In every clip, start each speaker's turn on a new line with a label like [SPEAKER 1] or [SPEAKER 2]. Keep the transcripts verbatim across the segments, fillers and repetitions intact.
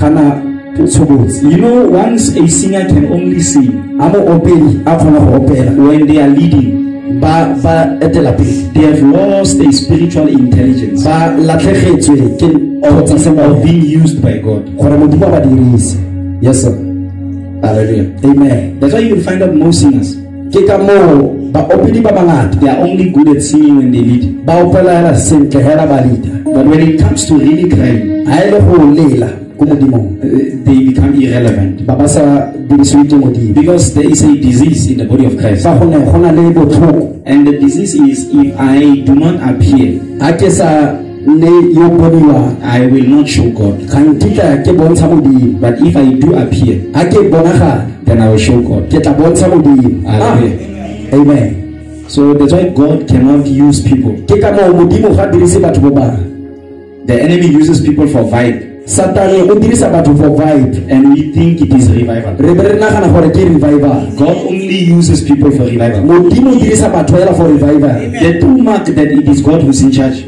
[SPEAKER 1] You know, once a singer can only sing when they are leading, they have lost a spiritual intelligence of being used by God.
[SPEAKER 2] Yes, sir.
[SPEAKER 1] Hallelujah.
[SPEAKER 2] Amen.
[SPEAKER 1] That's why you will find out most singers, they are only good at singing when they lead. But when it comes to really crying, Uh, they become irrelevant because there is a disease in the body of Christ, and the disease is, if I do not appear, I will not show God. But if I do appear, then I will show God. Hallelujah.
[SPEAKER 2] Amen.
[SPEAKER 1] So that's why God cannot use people. The enemy uses people for vibe.
[SPEAKER 2] Satan utilisa batu for vibe,
[SPEAKER 1] and we think it is revival. God only uses people for revival. The true mark that it is God who's in charge.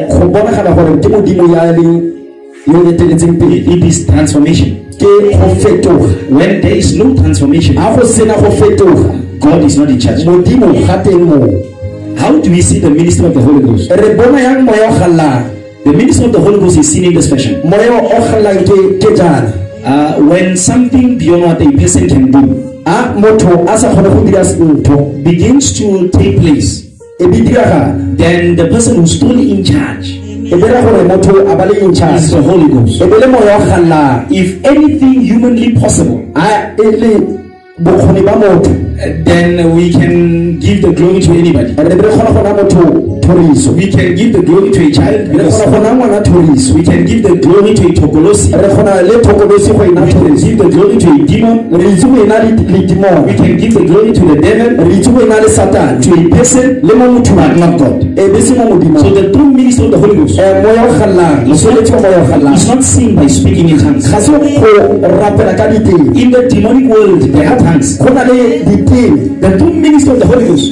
[SPEAKER 1] It is transformation. When there is no transformation, God is not in charge. How do we see the ministry of the Holy Ghost? The ministry of the Holy Ghost is seen in this fashion. Uh, when something beyond what a person can do begins to take place, then the person who's totally in charge is the Holy Ghost. If anything humanly possible, then we can give the glory to anybody. We can give the glory to a child. We can give the glory to a tokolosi. We can give the glory to a demon. We can give the glory to the devil, to a person, but not God. So the true ministry of the Holy Ghost is not seen by speaking in tongues. In the demonic world, there are tongues. The true ministry of the Holy Ghost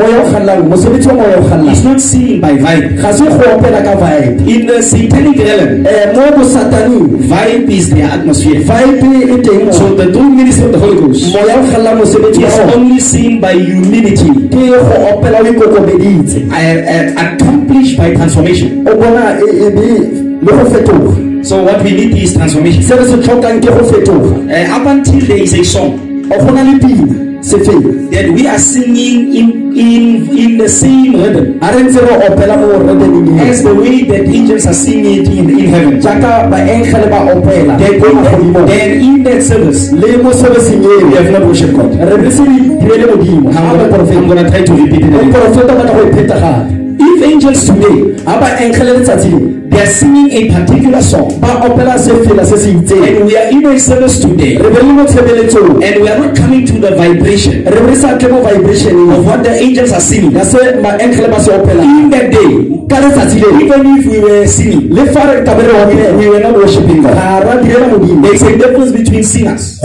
[SPEAKER 1] is not seen by vibe. In the satanic realm, vibe is their atmosphere. So the true ministry of the Holy Ghost is only seen by humility, accomplished by transformation. So what we need is transformation. Uh, up until there is a song that we are singing in in in the same rhythm as the way that angels are singing it in, in heaven. Then in that service, we have not worshiped God. I'm going to try to repeat it again. If angels today, they are singing a particular song, and we are in a service today, and we are not coming to the vibration of what the angels are singing, in that day, even if we were singing, we were not worshiping God. There is a difference between singers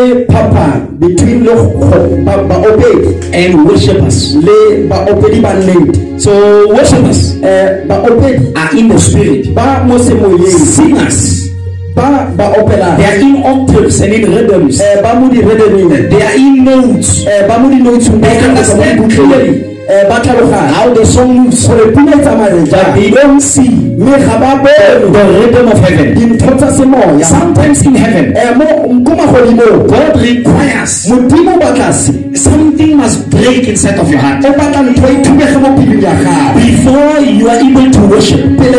[SPEAKER 1] and worshippers. So worshippers are in the spirit. Singers, they are in octaves and in rhythms. They are in notes. They understand clearly how the song moves, but they don't see the rhythm of heaven. Sometimes in heaven, God requires something must break inside of your heart before you are able to worship.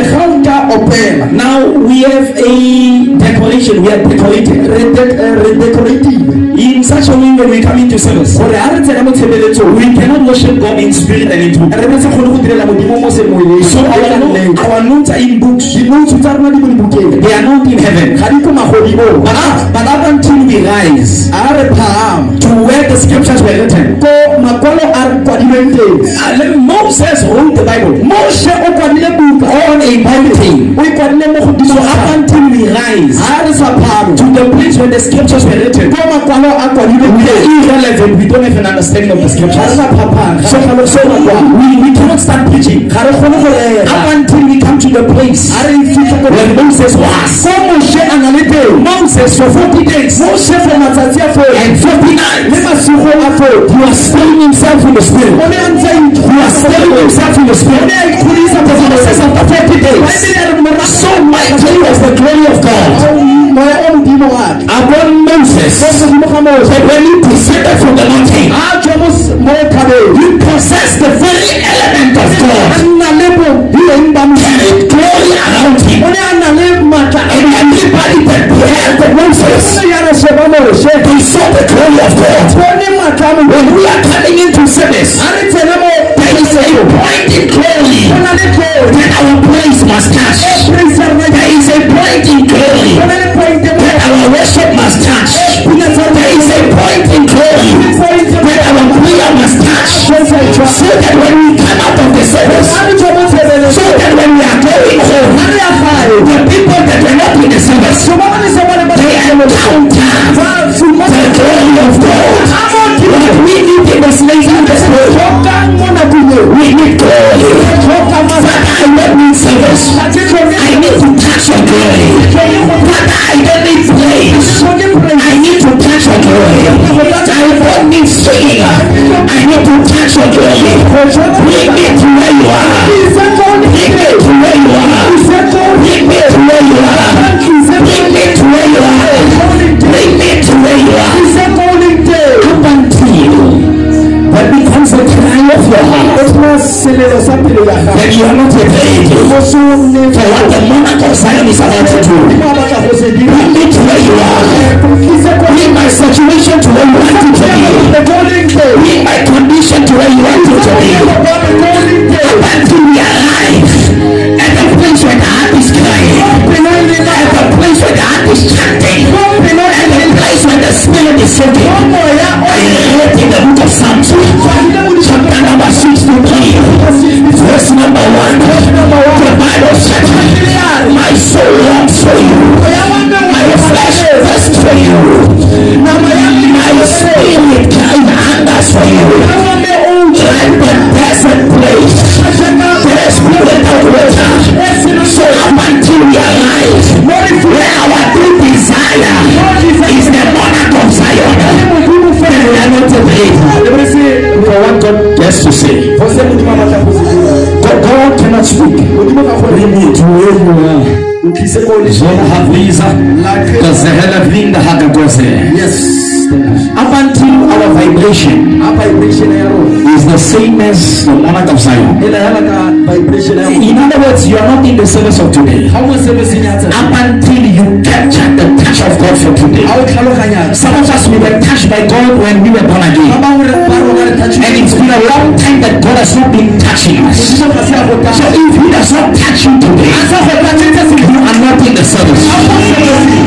[SPEAKER 1] Now we have a decoration. We are decorated in such a way when we come into service. We cannot worship God in spirit and in truth. So our, our notes are in books. They are not in heaven. But up, but up until we rise to where the scriptures were written. Uh, Moses wrote the Bible on a mountain. So up until we rise to the place when the scriptures were written, we are irrelevant. We don't have an understanding of the scriptures. So, so we, we cannot start preaching up until we come to the place where Moses was. Moses for forty days and forty nights, he was stirring himself in the spirit. He was stirring himself in the spirit. The process of the forty days, so mighty was the glory of God upon Moses. But when he descended from the mountain, he possessed the very element of God. Carried glory around him. And everybody that beheld the Moses, they saw the glory of God. When we are coming into service, there is a point in glory that our place must touch. There is a point in glory that our worship must touch. There is a point in glory that our prayer must touch. So that when we come out of the service, so that when we are going home, the people that were not in the service, they encounter the glory of God. What we need in this nation is glory. We need glory. Father, I don't need service. I need to touch your glory. Father, I don't need praise. I need to touch your glory. I don't need singing. I need to touch your glory. Bring me to where you are. Bring me to where you are. Bring me to where you are. Bring me to where you are. Bring me to where you are. Up until that becomes a cry of your heart. Then you are not afraid for what the monarch of Zion is about to do. Bring me to where you are. Bring my situation to where you want it to be. Bring my condition to where you want it to be. Up until we arrive at the place where the heart is crying, at the place where the heart is chanting, at the place where the spirit is soaking. I read in the book of Psalms, chapter number sixty-three, verse number one. The Bible said, my soul longs for you, my flesh thirsts for you, my spirit kind hungers for you, like the desert place. There is no without water. So up until we arrive where our deep desire is the monarch of Zion, then we are not afraid for what God has to say. But God cannot speak. We need to where you are. Yes. Up until our vibration is the same as the monarch of Zion. In other words, you are not in the service of today. Up until you capture the touch of God for today. Some of us, we were touched by God when we were born again. And it's been a long time that God has not been touching us. So if He does not touch you today, you are not in the service.